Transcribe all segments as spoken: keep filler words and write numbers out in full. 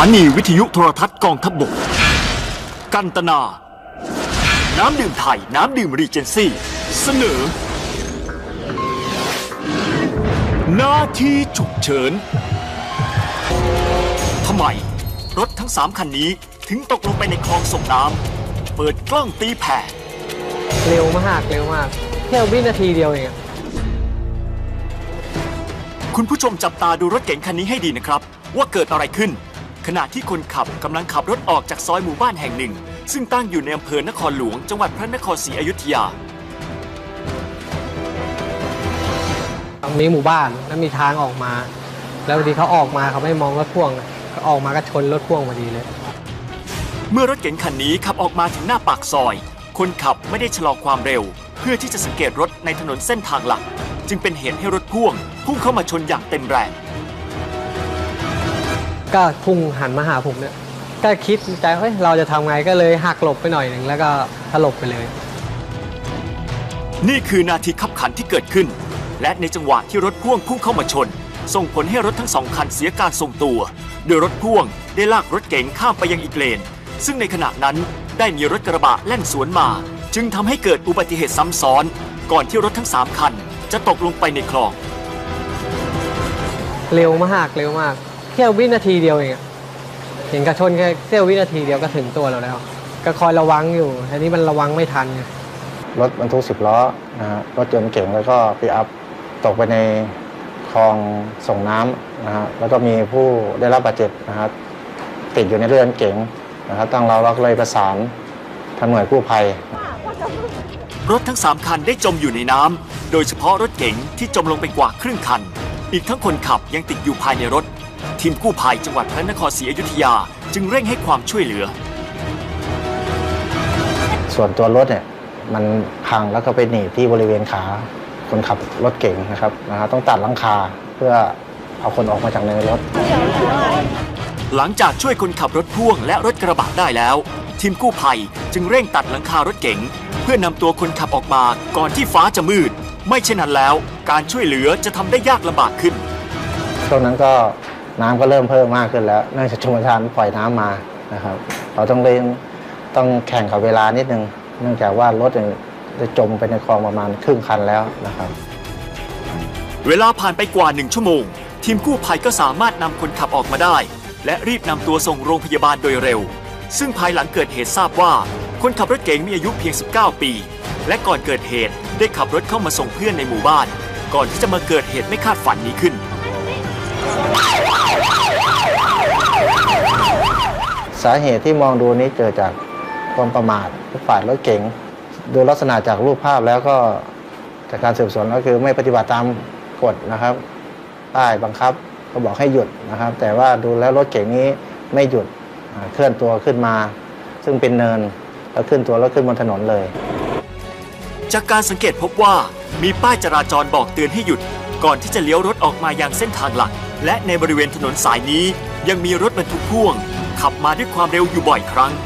านีวิทยุโทรทัศน์กองทัพบกกันตนาน้ำดื่มไทยน้ำดื่มรีเจนซี่เสนอหน้าที่ฉุกเฉินทำไมรถทั้งสามคันนี้ถึงตกลงไปในคลองส่งน้ำเปิดกล้องตีแผ่เร็วมากเร็วมากแค่วินาทีเดียวเองคุณผู้ชมจับตาดูรถเก๋งคันนี้ให้ดีนะครับว่าเกิดอะไรขึ้นขณะที่คนขับกำลังขับรถออกจากซอยหมู่บ้านแห่งหนึ่งซึ่งตั้งอยู่ในอำเภอนครหลวงจังหวัดพระนครศรีอยุธยาตรงนี้หมู่บ้านแล้วมีทางออกมาแล้วพอดีเขาออกมาเขาไม่มองรถพ่วงก็ออกมาก็ชนรถพ่วงพอดีเลยเมื่อรถเก๋งคันนี้ขับออกมาถึงหน้าปากซอยคนขับไม่ได้ชะลอความเร็วเพื่อที่จะสังเกตรถในถนนเส้นทางหลักจึงเป็นเหตุให้รถพ่วงพุ่งเข้ามาชนอย่างเต็มแรงก็พุ่งหันมาหาผมเนี่ยก็คิดใจเฮ้ยเราจะทำไงก็เลยหักหลบไปหน่อยหนึ่งแล้วก็ถลบไปเลยนี่คือนาทีขับขันที่เกิดขึ้นและในจังหวะที่รถพ่วงพุ่งเข้ามาชนส่งผลให้รถทั้งสองคันเสียการทรงตัวโดยรถพ่วงได้ลากรถเก๋งข้ามไปยังอีกเลนซึ่งในขณะนั้นได้มีรถกระบะแล่นสวนมาจึงทำให้เกิดอุบัติเหตุซ้ำซ้อนก่อนที่รถทั้งสามคันจะตกลงไปในคลองเร็วมากเร็วมากแค่วินาทีเดียวเองเห็นกระชนแค่เสี้ยววินาทีเดียวก็ถึงตัวเราแล้วก็คอยระวังอยู่ทีนี้มันระวังไม่ทันรถบรรทุกสิบล้อนะฮะรถยนต์เก๋งแล้วก็ปิกอัพตกไปในคลองส่งน้ำนะฮะแล้วก็มีผู้ได้รับบาดเจ็บนะครับติดอยู่ในเรือนเก๋งนะครับทางเราเราเลยประสานทางหน่วยกู้ภัยรถทั้งสามคันได้จมอยู่ในน้ำโดยเฉพาะรถเก๋งที่จมลงไปกว่าครึ่งคันอีกทั้งคนขับยังติดอยู่ภายในรถทีมกู้ภัยจังหวัดพระนครศรีอยุธยาจึงเร่งให้ความช่วยเหลือส่วนตัวรถเนี่ยมันพังแล้วก็ไปหนีบที่บริเวณขาคนขับรถเก๋งนะครับนะฮะต้องตัดหลังคาเพื่อเอาคนออกมาจากในรถหลังจากช่วยคนขับรถพ่วงและรถกระบะได้แล้วทีมกู้ภัยจึงเร่งตัดหลังคารถเก๋งเพื่อนำตัวคนขับออกมาก่อนที่ฟ้าจะมืดไม่เช่นนั้นแล้วการช่วยเหลือจะทำได้ยากลำบากขึ้นช่วงนั้นก็น้ำก็เริ่มเพิ่มมากขึ้นแล้วเนื่องจากชลประทานปล่อยน้ำมานะครับเราต้องเร่งต้องแข่งกับเวลานิดนึงเนื่องจากว่ารถจะจมไปในคลองประมาณครึ่งคันแล้วนะครับเวลาผ่านไปกว่าหนึ่งชั่วโมงทีมกู้ภัยก็สามารถนำคนขับออกมาได้และรีบนำตัวส่งโรงพยาบาลโดยเร็วซึ่งภายหลังเกิดเหตุทราบว่าคนขับรถเก๋งมีอายุเพียงสิบเก้าปีและก่อนเกิดเหตุได้ขับรถเข้ามาส่งเพื่อนในหมู่บ้านก่อนที่จะมาเกิดเหตุไม่คาดฝันนี้ขึ้นสาเหตุที่มองดูนี้เกิดจากความประมาทฝ่ายรถเก๋งดูลักษณะจากรูปภาพแล้วก็จากการสืบสวนก็คือไม่ปฏิบัติตามกฎนะครับป้ายบังคับก็บอกให้หยุดนะครับแต่ว่าดูแล้วรถเก๋งนี้ไม่หยุดเคลื่อนตัวขึ้นมาซึ่งเป็นเนินแล้วขึ้นตัวแล้วขึ้นบนถนนเลยจากการสังเกตพบว่ามีป้ายจราจรบอกเตือนให้หยุดก่อนที่จะเลี้ยวรถออกมายังเส้นทางหลักและในบริเวณถนนสายนี้ยังมีรถบรรทุกพ่วงขับมาด้วยความเร็วอยู่บ่อยครั้ง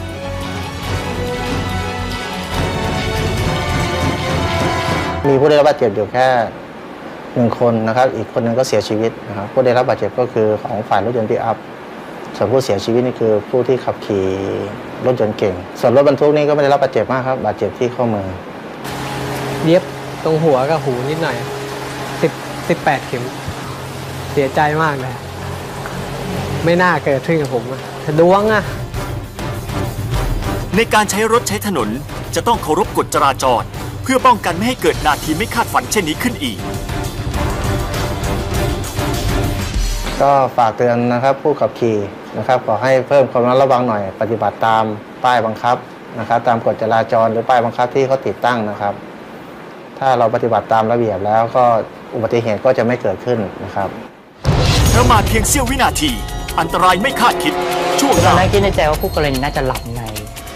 มีผู้ได้รับบาดเจ็บอยู่แค่หนึ่งคนนะครับอีกคนนึงก็เสียชีวิตนะครับผู้ได้รับบาดเจ็บก็คือของฝ่ายรถยนต์ปิกอัพส่วนผู้เสียชีวิตนี่คือผู้ที่ขับขี่รถยนต์เก่งส่วนรถบรรทุกนี่ก็ไม่ได้รับบาดเจ็บมากครับบาดเจ็บที่ข้อมือเย็บตรงหัวกับหูนิดหน่อยสิบสิบแปดเข็มเสียใจมากเลยไม่น่าเกิดขึ้นกับผมอะดวงอะในการใช้รถใช้ถนนจะต้องเคารพกฎจราจรเพื่อป้องกันไม่ให้เกิดนาทีไม่คาดฝันเช่นนี้ขึ้นอีกก็ฝากเตือนนะครับผู้ขับขี่นะครับขอให้เพิ่มความระมัดระวังหน่อยปฏิบัติตามป้ายบังคับนะครับตามกฎจราจรหรือป้ายบังคับที่เขาติดตั้งนะครับถ้าเราปฏิบัติตามระเบียบแล้วก็อุบัติเหตุก็จะไม่เกิดขึ้นนะครับประมาทเพียงเสี้ยววินาทีอันตรายไม่คาดคิดช่วงหน้าตอนแรกคิดในใจว่าคู่กรณีน่าจะหลับใน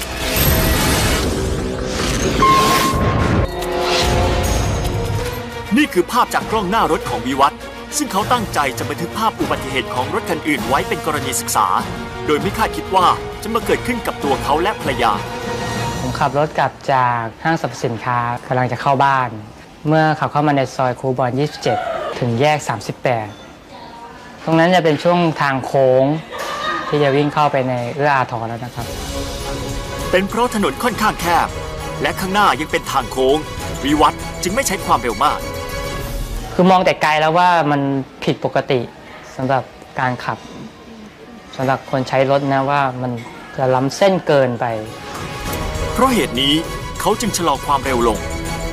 นี่คือภาพจากกล้องหน้ารถของวิวัฒน์ซึ่งเขาตั้งใจจะบันทึกภาพอุบัติเหตุของรถคันอื่นไว้เป็นกรณีศึกษาโดยไม่คาดคิดว่าจะมาเกิดขึ้นกับตัวเขาและภรรยาผมขับรถกลับจากห้างสรรพสินค้ากำลังจะเข้าบ้านเมื่อขับเข้ามาในซอยคูบอนยี่สิบเจ็ดถึงแยกสามสิบแปดตรงนั้นจะเป็นช่วงทางโค้งที่จะวิ่งเข้าไปในเอื้ออาทรแล้วนะครับเป็นเพราะถนนค่อนข้างแคบและข้างหน้ายังเป็นทางโค้งวิวัฒน์จึงไม่ใช้ความเร็วมากคือมองแต่ไกลแล้วว่ามันผิดปกติสำหรับการขับสำหรับคนใช้รถนะว่ามันจะล้ำเส้นเกินไปเพราะเหตุนี้เขาจึงชะลอความเร็วลง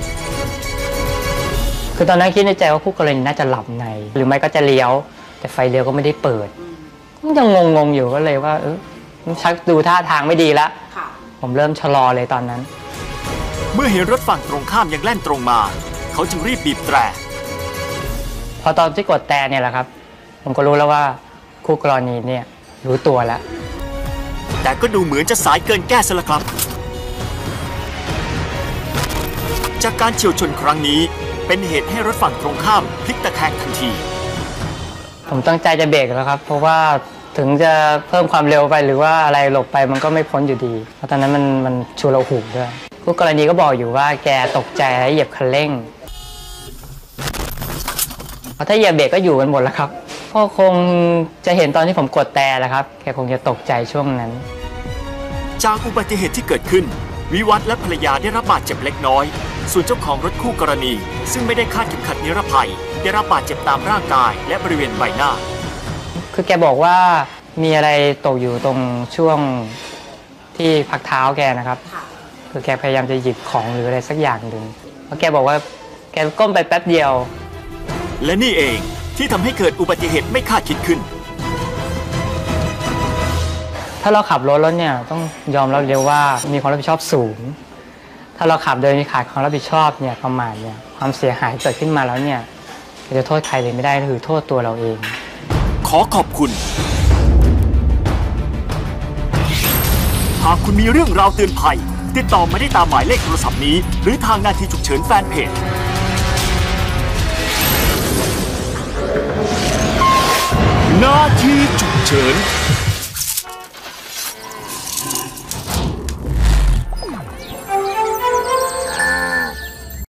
คือตอนนั้นคิดในใจว่าคู่กรณีน่าจะหลับในหรือไม่ก็จะเลี้ยวแต่ไฟเลี้ยวก็ไม่ได้เปิดยังงงๆอยู่ก็เลยว่าเออชักดูท่าทางไม่ดีแล้วผมเริ่มชะลอเลยตอนนั้นเมื่อเห็นรถฝั่งตรงข้ามยังแล่นตรงมาเขาจึงรีบบีบแตรพอตอนที่กดแตรเนี่ยแหละครับผมก็รู้แล้วว่าคู่กรณีเนี่ยรู้ตัวแล้วแต่ก็ดูเหมือนจะสายเกินแก้ซะแล้วครับจากการเฉี่ยวชนครั้งนี้เป็นเหตุให้รถฝั่งตรงข้ามพลิกตะแคงทันทีผมตั้งใจจะเบรกแล้วครับเพราะว่าถึงจะเพิ่มความเร็วไปหรือว่าอะไรหลบไปมันก็ไม่พ้นอยู่ดีเพราะตอนนั้นมันมันชูเราหูด้วยคู่กรณีก็บอกอยู่ว่าแกตกใจและเหยียบคันเร่งเพราะถ้าเหยียบเบรกก็อยู่กันหมดแล้วครับก็คงจะเห็นตอนที่ผมกดแต่แหละครับแกคงจะตกใจช่วงนั้นจากอุบัติเหตุที่เกิดขึ้นวิวัฒน์และภรรยาได้รับบาดเจ็บเล็กน้อยส่วนเจ้าของรถคู่กรณีซึ่งไม่ได้คาดเข็มขัดนิรภัยได้รับบาดเจ็บตามร่างกายและบริเวณใบหน้าคือแกบอกว่ามีอะไรตกอยู่ตรงช่วงที่พักเท้าแกนะครับคือแกพยายามจะหยิบของหรืออะไรสักอย่างหนึ่งเพราะแกบอกว่าแกก้มไปแป๊บเดียวและนี่เองที่ทำให้เกิดอุบัติเหตุไม่คาดคิดขึ้นถ้าเราขับรถแล้วเนี่ยต้องยอมรับเลยว่ามีความรับผิดชอบสูงถ้าเราขับโดยมีขาดความรับผิดชอบเนี่ยประมาทเนี่ยความเสียหายเกิดขึ้นมาแล้วเนี่ยจะโทษใครเลยไม่ได้ก็คือโทษตัวเราเองขอขอบคุณหากคุณมีเรื่องราวเตือนภัยติดต่อมาได้ตามหมายเลขโทรศัพท์นี้หรือทางนาทีฉุกเฉินแฟนเพจนาทีฉุกเฉิน